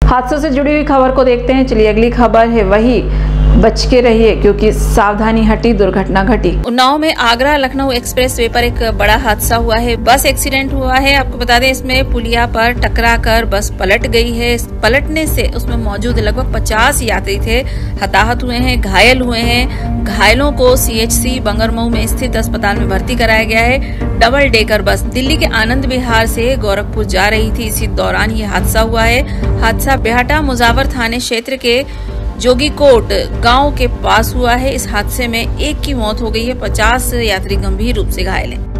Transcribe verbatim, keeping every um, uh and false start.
हादसों से जुड़ी हुई खबर को देखते हैं। चलिए अगली खबर है वही, बच के रहिए क्योंकि सावधानी हटी दुर्घटना घटी। उन्नाव में आगरा लखनऊ एक्सप्रेस वे पर एक बड़ा हादसा हुआ है। बस एक्सीडेंट हुआ है। आपको बता दें, इसमें पुलिया पर टकराकर बस पलट गई है। इस पलटने से उसमें मौजूद लगभग पचास यात्री थे, हताहत हुए हैं, घायल हुए हैं। घायलों को सीएचसी बंगरमऊ में स्थित अस्पताल में भर्ती कराया गया है। डबल डेकर बस दिल्ली के आनंद विहार से गोरखपुर जा रही थी। इसी दौरान ये हादसा हुआ है। हादसा बेहटा मुजावर थाने क्षेत्र के जोगीकोट गांव के पास हुआ है। इस हादसे में एक की मौत हो गई है, पचास यात्री गंभीर रूप से घायल हैं।